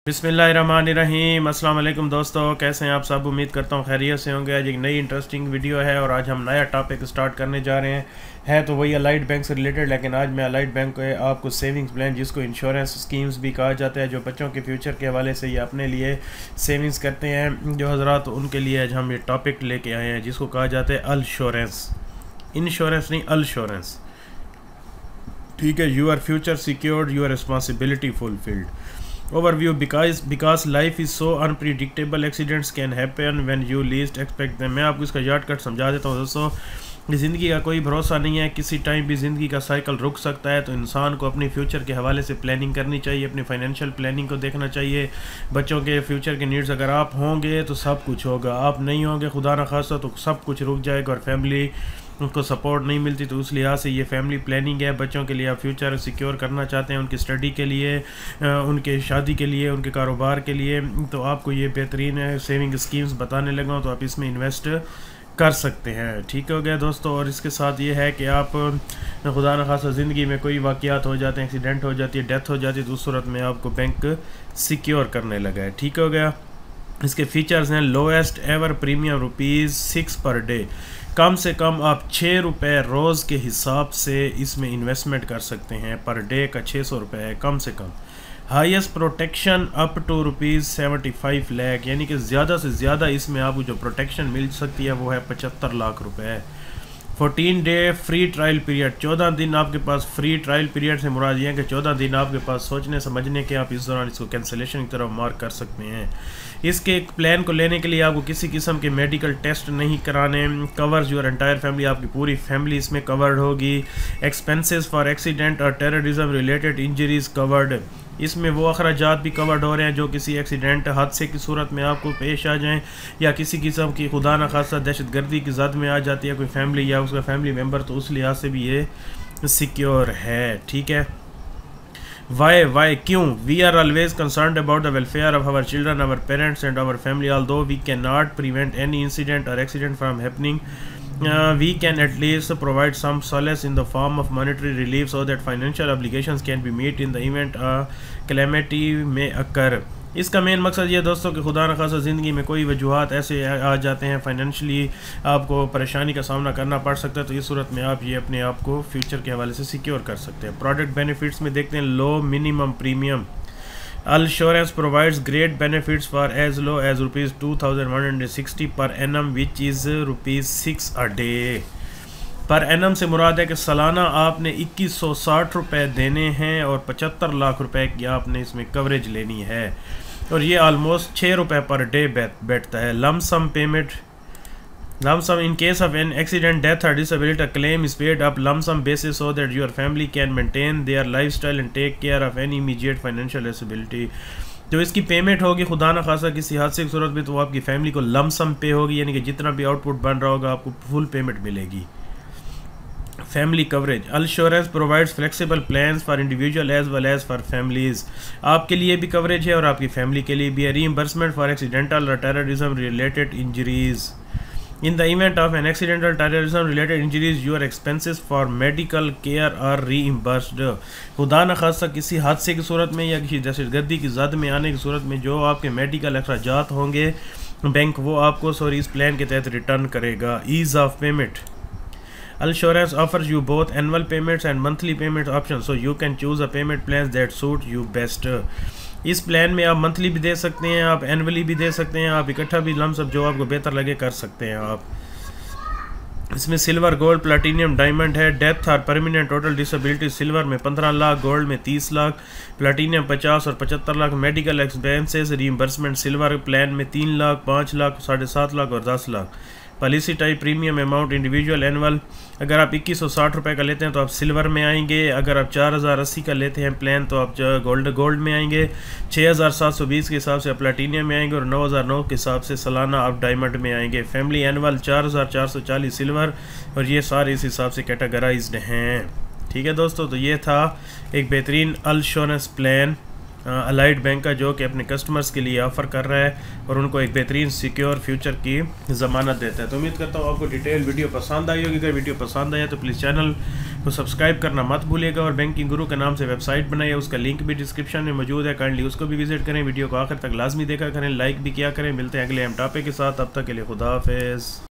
बिस्मिल्लाहिर्रहमानिर्रहीम। अस्सलाम वालेकुम दोस्तों, कैसे हैं आप सब। उम्मीद करता हूँ खैरियत से होंगे। आज एक नई इंटरेस्टिंग वीडियो है और आज हम नया टॉपिक स्टार्ट करने जा रहे हैं। है तो वही अलाइड बैंक से रिलेटेड, लेकिन आज मैं अलाइड बैंक के आपको सेविंग्स प्लान, जिसको इंश्योरेंस स्कीम्स भी कहा जाता है, जो बच्चों के फ्यूचर के हवाले से ये अपने लिए सेविंग्स करते हैं जो हजरात, उनके लिए आज हम ये टॉपिक लेके आए हैं जिसको कहा जाता है अल्श्योरेंस। इंश्योरेंस नहीं, अल्श्योरेंस। ठीक है। Your future secured, your responsibility fulfilled. Overview, because life is so unpredictable, accidents can happen when you least expect them। मैं आपको इसका शॉर्टकट समझा देता हूँ दोस्तों। ज़िंदगी का कोई भरोसा नहीं है, किसी टाइम भी ज़िंदगी का साइकिल रुक सकता है, तो इंसान को अपनी फ्यूचर के हवाले से प्लानिंग करनी चाहिए, अपनी फाइनेंशियल प्लानिंग को देखना चाहिए। बच्चों के फ्यूचर के नीड्स अगर आप होंगे तो सब कुछ होगा, आप नहीं होंगे खुदा न खास्ता तो सब कुछ रुक जाएगा और फैमिली उनको सपोर्ट नहीं मिलती। तो उस लिहाज से ये फैमिली प्लानिंग है। बच्चों के लिए आप फ्यूचर सिक्योर करना चाहते हैं, उनकी स्टडी के लिए, उनके शादी के लिए, उनके कारोबार के लिए, तो आपको ये बेहतरीन सेविंग स्कीम्स बताने लगा, तो आप इसमें इन्वेस्ट कर सकते हैं। ठीक हो गया दोस्तों। और इसके साथ ये है कि आप खुदा न खासा ज़िंदगी में कोई वाक़यात हो जाते हैं, एक्सीडेंट हो जाती है, डेथ हो जाती है, तो उस सूरत में आपको बैंक सिक्योर करने लगा है। ठीक हो गया। इसके फीचर्स हैं lowest ever premium ₹6 per day. कम से कम आप ₹6 रोज़ के हिसाब से इसमें इन्वेस्टमेंट कर सकते हैं। पर डे का ₹600 है कम से कम। Highest protection up to ₹75 lakh, यानी कि ज़्यादा से ज़्यादा इसमें आपको जो प्रोटेक्शन मिल सकती है वो है ₹75 lakh. 14 day free trial period, 14 दिन आपके पास फ्री ट्रायल पीरियड से मुराद ये है कि 14 दिन आपके पास सोचने समझने के, आप इस दौरान इसको कैंसिलेशन की तरफ मार्क कर सकते हैं। इसके एक प्लान को लेने के लिए आपको किसी किस्म के मेडिकल टेस्ट नहीं कराने। कवर्स योर एंटायर फैमिली, आपकी पूरी फैमिली इसमें कवर्ड होगी। एक्सपेंसेस फॉर एक्सीडेंट और टेररिज्म रिलेटेड इंजरीज कवर्ड, इसमें वो अखराजात भी कवर्ड हो रहे हैं जो किसी एक्सीडेंट हादसे की सूरत में आपको पेश आ जाएं, या किसी किस्म की खुदा न खासा दहशत गर्दी की जद में आ जाती है कोई फैमिली या उसका फैमिली मेम्बर, तो उस लिहाज से भी ये सिक्योर है। ठीक है। वाई क्यों? We are always concerned about the welfare of our children, our parents and our family, although we can not prevent any incident or accident from happening. We can at least provide some solace in the form of monetary relief so that financial obligations can be met in the event a calamity may occur। इसका main मकसद ये दोस्तों कि खुदा न खासा ज़िंदगी में कोई वजूहात ऐसे आ जाते हैं, फाइनेंशियली आपको परेशानी का सामना करना पड़ सकता है, तो इस सूरत में आप ये अपने आप को फ्यूचर के हवाले से सिक्योर कर सकते हैं। प्रोडक्ट बेनिफिट्स में देखते हैं लो minimum premium. Assurance provides great benefits for as low as ₹2,160 per annum, which is ₹6 a day। Per annum से मुराद है कि सालाना आपने ₹2160 देने हैं और ₹75 लाख की आपने इसमें कवरेज लेनी है, और ये आलमोस्ट ₹6 पर डे बैठता है। Lump sum payment, lump sum in case of an accident, death or disability, a claim is paid up lump sum basis so that your family can maintain their lifestyle and take care of any immediate financial disability। जो इसकी payment होगी खुदा न खासा किसी हादसे की सूरत में, तो आपकी फैमिली को लम सम पे होगी, यानी कि जितना भी आउटपुट बन रहा होगा आपको फुल पेमेंट मिलेगी। Family coverage, insurance provides flexible plans for individual as well as for families. आपके लिए भी कवरेज है और आपकी फैमिली के लिए भी है। रीइंबर्समेंट फॉर एक्सीडेंटल और terrorism related injuries. In the event of an accidental terrorism related injuries, your expenses for medical care are reimbursed। खुदा न खासा किसी हादसे की सूरत में या किसी दहशतगर्दी की जद में आने की सूरत में जो आपके मेडिकल अखराजात होंगे, बैंक वो आपको इस प्लान के तहत रिटर्न करेगा। Ease of payment, Insurance offers you both annual payments and monthly payment options, so you can choose a payment plans that suit you best। इस प्लान में आप मंथली भी दे सकते हैं, आप एनुअली भी दे सकते हैं, आप इकट्ठा भी लमसम जो आपको बेहतर लगे कर सकते हैं आप। इसमें सिल्वर, गोल्ड, प्लैटिनियम, डायमंड है। डेथ और परमानेंट टोटल डिसेबिलिटी, सिल्वर में 15 लाख, गोल्ड में 30 लाख, प्लैटिनियम 50 और 75 lakh. Medical expenses reimbursement, silver plan में 3 लाख, 5 लाख, 7.5 लाख और 10 lakh. Policy type premium amount individual annual, अगर आप ₹2160 का लेते हैं तो आप सिल्वर में आएंगे, अगर आप 4080 का लेते हैं प्लान तो आप गोल्ड में आएंगे, 6720 के हिसाब से आप प्लैटिनियम में आएंगे और 9009 के हिसाब से सालाना आप डायमंड में आएंगे। फैमिली एनुअल 4440 सिल्वर, और ये सारे इस हिसाब से कैटेगराइज्ड हैं। ठीक है दोस्तों, तो ये था एक बेहतरीन इंश्योरेंस प्लान अलाइड बैंक का, जो कि अपने कस्टमर्स के लिए ऑफ़र कर रहा है और उनको एक बेहतरीन सिक्योर फ्यूचर की ज़मानत देता है। तो उम्मीद करता हूँ आपको डिटेल वीडियो पसंद आई होगी। अगर वीडियो पसंद आया तो प्लीज़ चैनल तो सब्सक्राइब करना मत भूलिएगा। और बैंकिंग गुरु के नाम से वेबसाइट बनाई है, उसका लिंक भी डिस्क्रिप्शन में मौजूद है, काइंडली उसको भी विजिट करें। वीडियो को आखिर तक लाजमी देखा करें, लाइक भी किया करें। मिलते हैं अगले हम टॉपिक के साथ, तब तक के लिए खुदा हाफिज़।